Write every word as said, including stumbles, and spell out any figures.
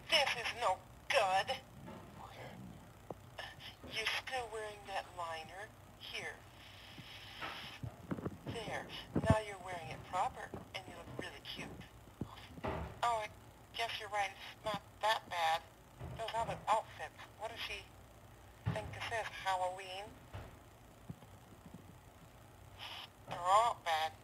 This is no good. You're still wearing that liner. Here. There. Now you're wearing it proper, and you look really cute. Oh, I guess you're right. It's not that bad. Those other outfits. What does she think this is? Halloween? They're all bad.